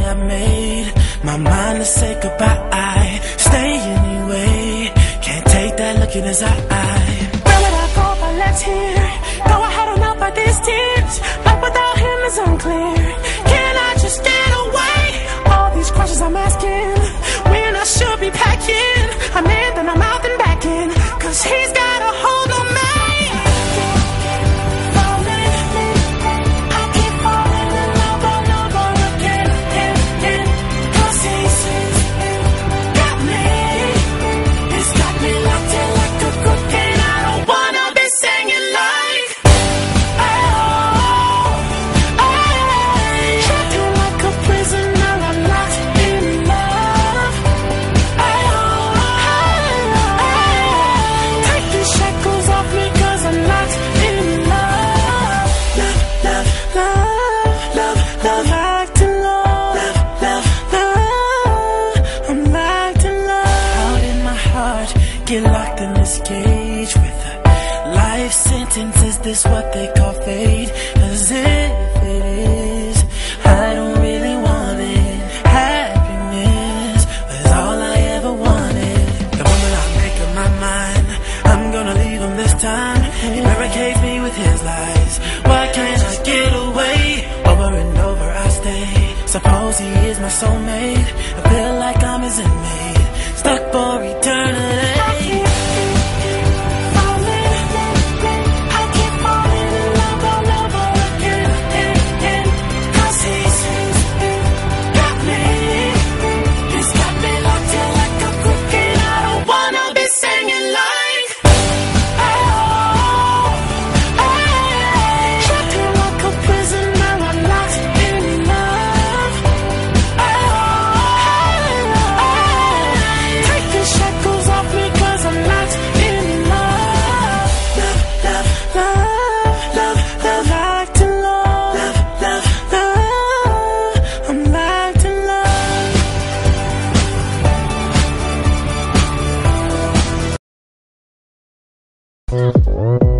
I made my mind to say goodbye. I stay anyway, can't take that look in his eye. Where would I go if I left here? Go ahead and out by these tears. Life without him is unclear. Can I just get away? All these questions I'm asking, when I should be packing. I'm in, then I'm out and back in, 'cause he's got a hold on me. Get locked in this cage with a life sentence. Is this what they call fate? As if it is, I don't really want it. Happiness was all I ever wanted. The moment I make up my mind, I'm gonna leave him this time. He barricades me with his lies. Why can't I get away? Over and over I stay. Suppose he is my soulmate. I feel like I'm his inmate, stuck for eternity. Mm-hmm.